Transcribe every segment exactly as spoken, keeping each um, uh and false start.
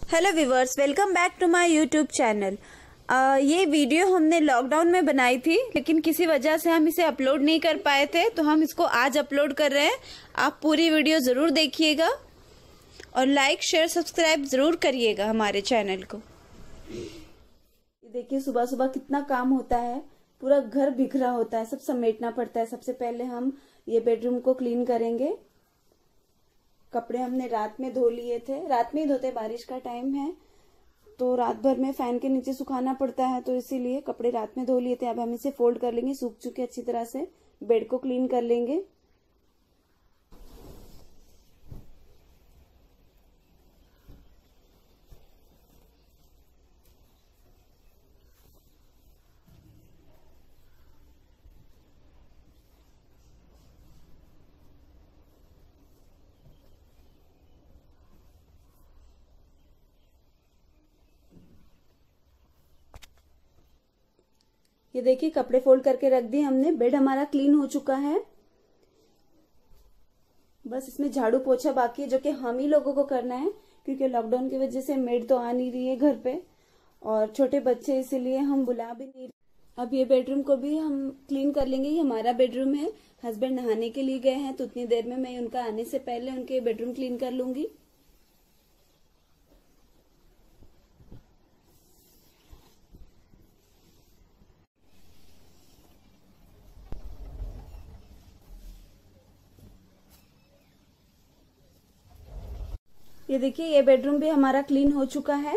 Hello viewers, welcome back to my YouTube channel. ये video हमने lockdown में बनाई थी, लेकिन किसी वजह से हम इसे अपलोड नहीं कर पाए थे, तो हम इसको आज अपलोड कर रहे हैं। आप पूरी वीडियो ज़रूर देखिएगा और लाइक शेयर सब्सक्राइब ज़रूर करिएगा हमारे चैनल को। ये देखिए, सुबह सुबह कितना काम होता है, पूरा घर बिखरा होता है, सब समेटना पड़ता है। सबसे पहले हम ये बेडरूम को क्लीन करेंगे। कपड़े हमने रात में धो लिए थे, रात में ही धोते, बारिश का टाइम है तो रात भर में फैन के नीचे सुखाना पड़ता है, तो इसीलिए कपड़े रात में धो लिए थे। अब हम इसे फोल्ड कर लेंगे, सूख चुके अच्छी तरह से। बेड को क्लीन कर लेंगे। ये देखिए, कपड़े फोल्ड करके रख दिए हमने। बेड हमारा क्लीन हो चुका है। बस इसमें झाड़ू पोछा बाकी है, जो कि हम ही लोगों को करना है, क्योंकि लॉकडाउन की वजह से मेड तो आ नहीं रही है घर पे और छोटे बच्चे, इसीलिए हम बुला भी नहीं। अब ये बेडरूम को भी हम क्लीन कर लेंगे। ये हमारा बेडरूम है। हस्बैंड नहाने के लिए गए हैं, तो उतनी देर में मैं उनका आने से पहले उनके बेडरूम क्लीन कर लूंगी। ये देखिए, ये बेडरूम भी हमारा क्लीन हो चुका है।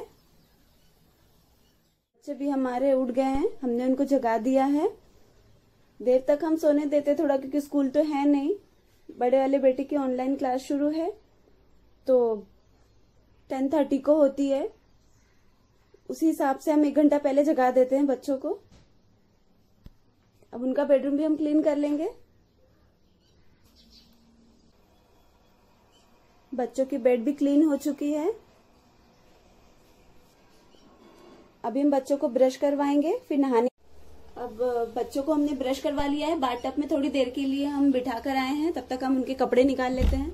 बच्चे भी हमारे उठ गए हैं, हमने उनको जगा दिया है। देर तक हम सोने देते थोड़ा, क्योंकि स्कूल तो है नहीं। बड़े वाले बेटे की ऑनलाइन क्लास शुरू है, तो टेन थर्टी को होती है। उसी हिसाब से हम एक घंटा पहले जगा देते हैं बच्चों को। अब उनका बेडरूम भी हम क्लीन कर लेंगे। बच्चों की बेड भी क्लीन हो चुकी है। अभी हम बच्चों को ब्रश करवाएंगे, फिर नहाने। अब बच्चों को हमने ब्रश करवा लिया है। बाथ टब में थोड़ी देर के लिए हम बिठा कर आए हैं, तब तक हम उनके कपड़े निकाल लेते हैं।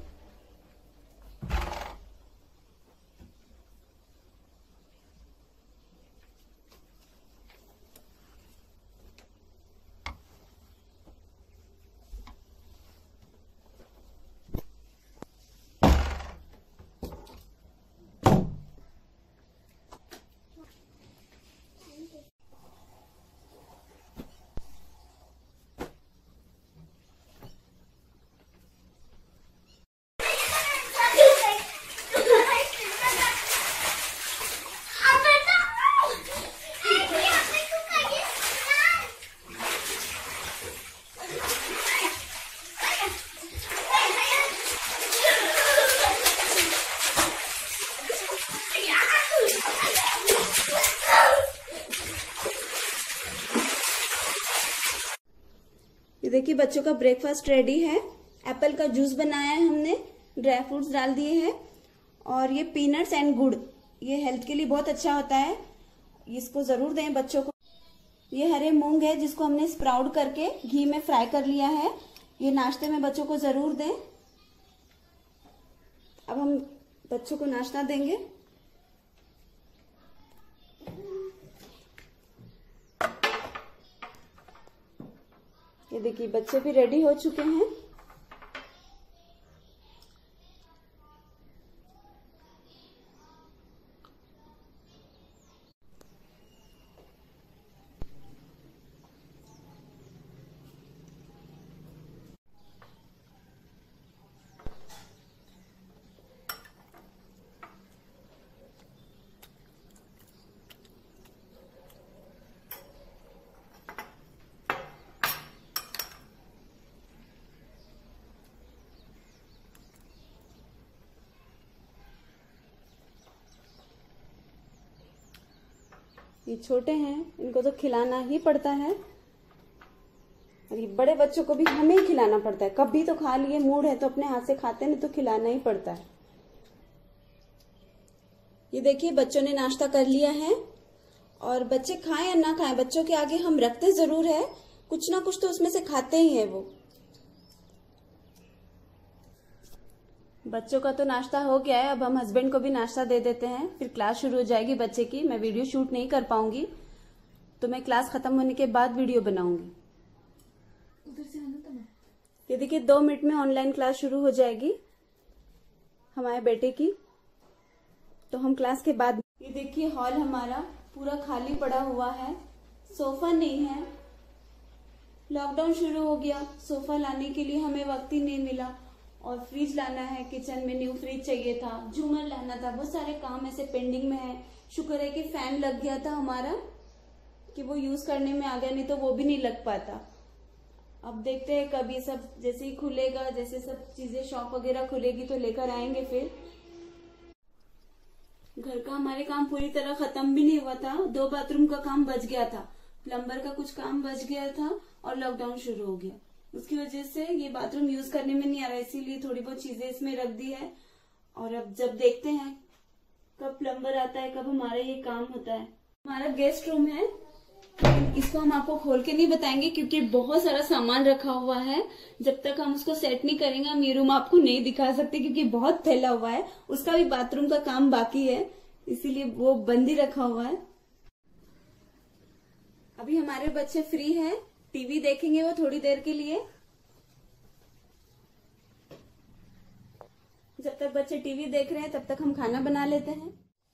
ये देखिए, बच्चों का ब्रेकफास्ट रेडी है। एप्पल का जूस बनाया है हमने, ड्राई फ्रूट्स डाल दिए हैं, और ये पीनट्स एंड गुड़, ये हेल्थ के लिए बहुत अच्छा होता है, इसको जरूर दें बच्चों को। ये हरे मूंग है, जिसको हमने स्प्राउट करके घी में फ्राई कर लिया है। ये नाश्ते में बच्चों को जरूर दें। अब हम बच्चों को नाश्ता देंगे। ये देखिए, बच्चे भी रेडी हो चुके हैं। ये छोटे हैं, इनको तो खिलाना ही पड़ता है, और ये बड़े बच्चों को भी हमें ही खिलाना पड़ता है। कभी तो खा लिए, मूड है तो अपने हाथ से खाते, नहीं तो खिलाना ही पड़ता है। ये देखिए, बच्चों ने नाश्ता कर लिया है, और बच्चे खाएं या ना खाएं, बच्चों के आगे हम रखते जरूर है, कुछ ना कुछ तो उसमें से खाते ही है वो। बच्चों का तो नाश्ता हो गया है, अब हम हस्बैंड को भी नाश्ता दे देते हैं, फिर क्लास शुरू हो जाएगी बच्चे की। मैं वीडियो शूट नहीं कर पाऊंगी, तो मैं क्लास खत्म होने के बाद वीडियो बनाऊंगी। उधर से आना था ना। ये देखिए दो मिनट में ऑनलाइन क्लास शुरू हो जाएगी हमारे बेटे की, तो हम क्लास के बाद। ये देखिए हॉल हमारा पूरा खाली पड़ा हुआ है, सोफा नहीं है। लॉकडाउन शुरू हो गया, सोफा लाने के लिए हमें वक्त ही नहीं मिला, और फ्रिज लाना है, किचन में न्यू फ्रिज चाहिए था, झूमर लाना था, बहुत सारे काम ऐसे पेंडिंग में है। शुक्र है कि फैन लग गया था हमारा, कि वो यूज करने में आ गया, नहीं तो वो भी नहीं लग पाता। अब देखते हैं कब ये सब जैसे ही खुलेगा, जैसे सब चीजें शॉप वगैरह खुलेगी तो लेकर आएंगे। फिर घर का हमारे काम पूरी तरह खत्म भी नहीं हुआ था, दो बाथरूम का काम बच गया था, प्लम्बर का कुछ काम बच गया था, और लॉकडाउन शुरू हो गया। उसकी वजह से ये बाथरूम यूज करने में नहीं आ रहा, इसीलिए थोड़ी बहुत चीजें इसमें रख दी है। और अब जब देखते हैं कब प्लम्बर आता है, कब हमारा ये काम होता है। हमारा गेस्ट रूम है, इसको हम आपको खोल के नहीं बताएंगे क्योंकि बहुत सारा सामान रखा हुआ है। जब तक हम उसको सेट नहीं करेंगे हम ये रूम आपको नहीं दिखा सकते, क्योंकि बहुत फैला हुआ है। उसका भी बाथरूम का काम बाकी है, इसीलिए वो बंद ही रखा हुआ है। अभी हमारे बच्चे फ्री हैं, टीवी देखेंगे वो थोड़ी देर के लिए। जब तक बच्चे टीवी देख रहे हैं तब तक हम खाना बना लेते हैं।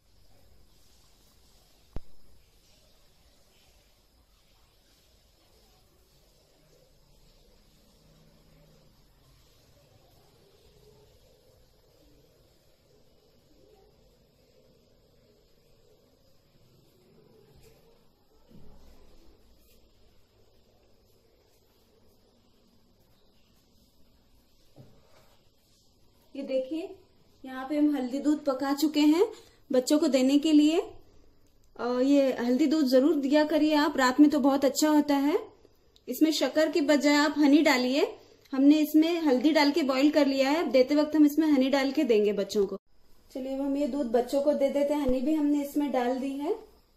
ये देखिए यहाँ पे हम हल्दी दूध पका चुके हैं बच्चों को देने के लिए। और ये हल्दी दूध जरूर दिया करिए आप, रात में तो बहुत अच्छा होता है। इसमें शक्कर की बजाय आप हनी डालिए। हमने इसमें हल्दी डाल के बॉईल कर लिया है, अब देते वक्त हम इसमें हनी डाल के देंगे बच्चों को। चलिए अब हम ये दूध बच्चों को दे देते हैं, हनी भी हमने इसमें डाल दी है।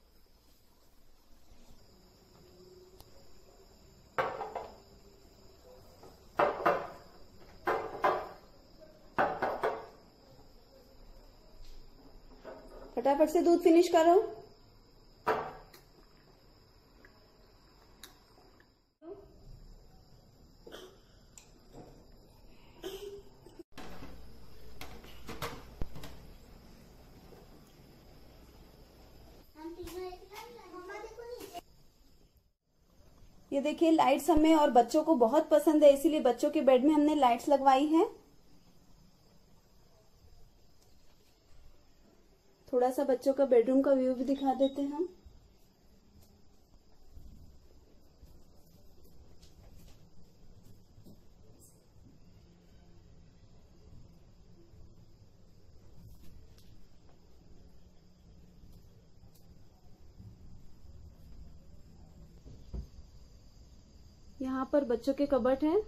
फटाफट से दूध फिनिश करो। ये देखिए लाइट्स हमें और बच्चों को बहुत पसंद है, इसीलिए बच्चों के बेड में हमने लाइट्स लगवाई हैं। थोड़ा सा बच्चों का बेडरूम का व्यू भी दिखा देते हैं हम। यहाँ पर बच्चों के कबर्ड हैं।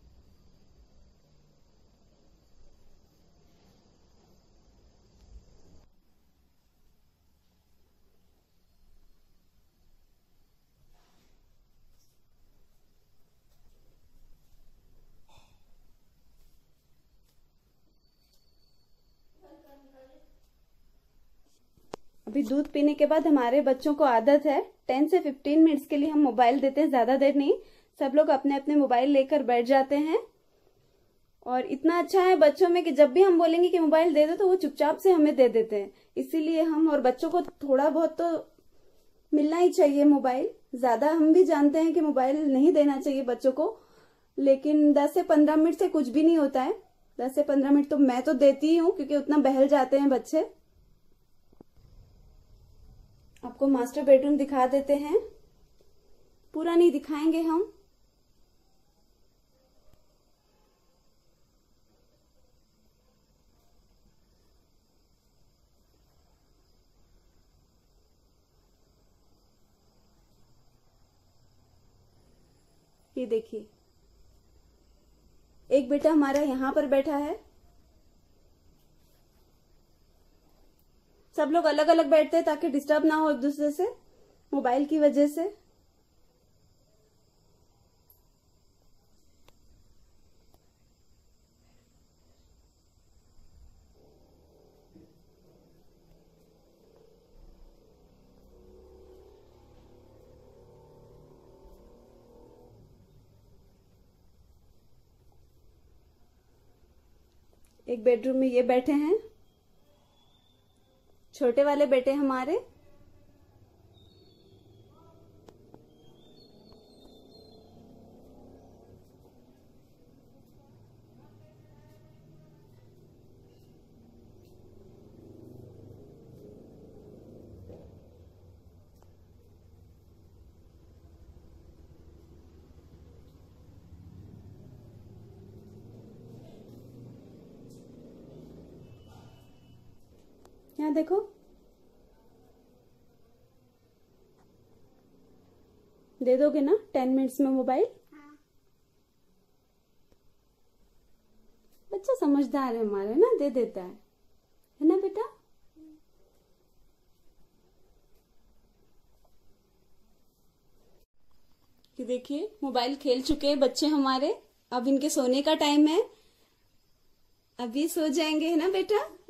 अभी दूध पीने के बाद हमारे बच्चों को आदत है टेन से फिफ्टीन मिनट्स के लिए हम मोबाइल देते हैं, ज्यादा देर नहीं। सब लोग अपने अपने मोबाइल लेकर बैठ जाते हैं। और इतना अच्छा है बच्चों में कि जब भी हम बोलेंगे कि मोबाइल दे दो तो वो चुपचाप से हमें दे देते हैं। इसीलिए हम और बच्चों को थोड़ा बहुत तो मिलना ही चाहिए मोबाइल। ज्यादा हम भी जानते हैं कि मोबाइल नहीं देना चाहिए बच्चों को, लेकिन दस से पंद्रह मिनट से कुछ भी नहीं होता है। दस से पंद्रह मिनट तो मैं तो देती ही हूँ, क्योंकि उतना बहल जाते हैं बच्चे। आपको मास्टर बेडरूम दिखा देते हैं, पूरा नहीं दिखाएंगे हम। ये देखिए एक बेटा हमारा यहाँ पर बैठा है। सब लोग अलग अलग बैठते हैं ताकि डिस्टर्ब ना हो एक दूसरे से मोबाइल की वजह से। एक बेडरूम में ये बैठे हैं, छोटे वाले बेटे हमारे। यहाँ देखो, दे दोगे ना टेन मिनट्स में मोबाइल? हाँ। बच्चा समझदार है हमारा ना, दे देता है है ना बेटा? कि देखिए मोबाइल खेल चुके हैं बच्चे हमारे, अब इनके सोने का टाइम है, अभी सो जाएंगे है ना बेटा?